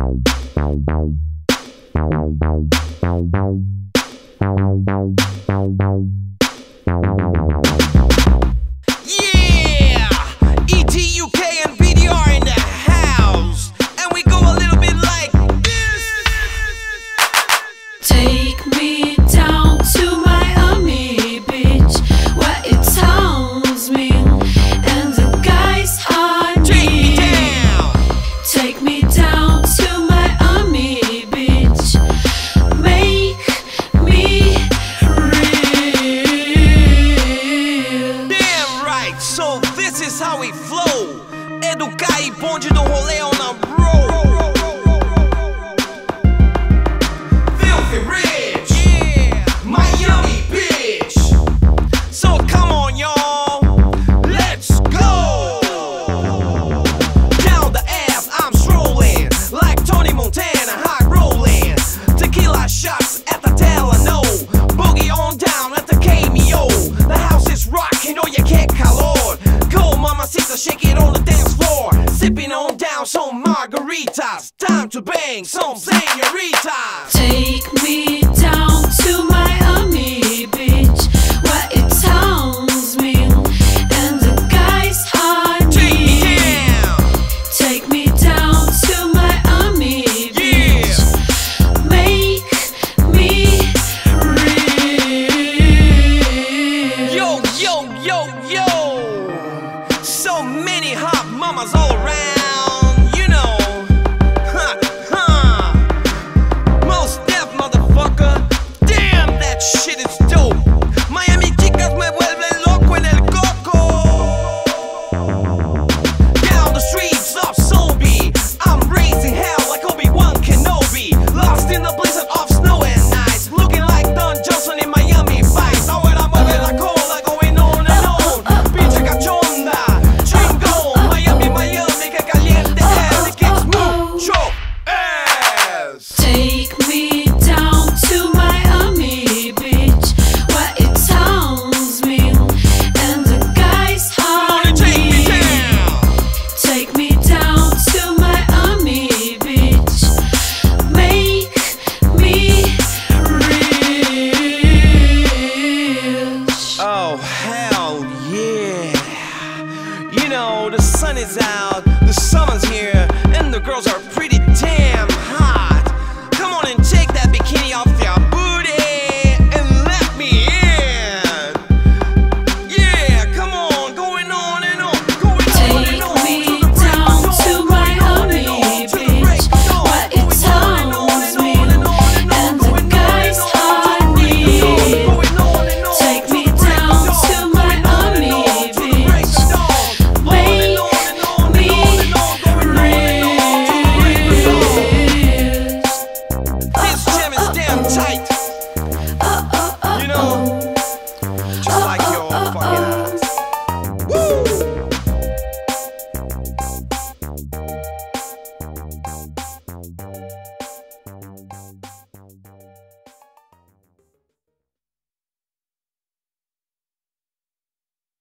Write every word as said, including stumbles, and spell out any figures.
Yeah! Edu K and V D R in the house, and we go a little bit like this. Take me down to Miami Beach, where it sounds mean and the guys are Take me mean. down. Take me down to Miami Beach, make me real. Damn right, so this is how we flow. Edu K e Bonde do rolê on a roll. Filthy rich, yeah, Miami bitch. So come on y'all, let's go. Down the Ave I'm strolling, like Tony Montana, high rolling. Tequila shots at the Delano, boogie on down at the K M O. The house is rocking, oh you can't calor. Go mamacita, shake it on the dance floor. Sipping on down some margaritas, time to bang some senoritas. Take me down to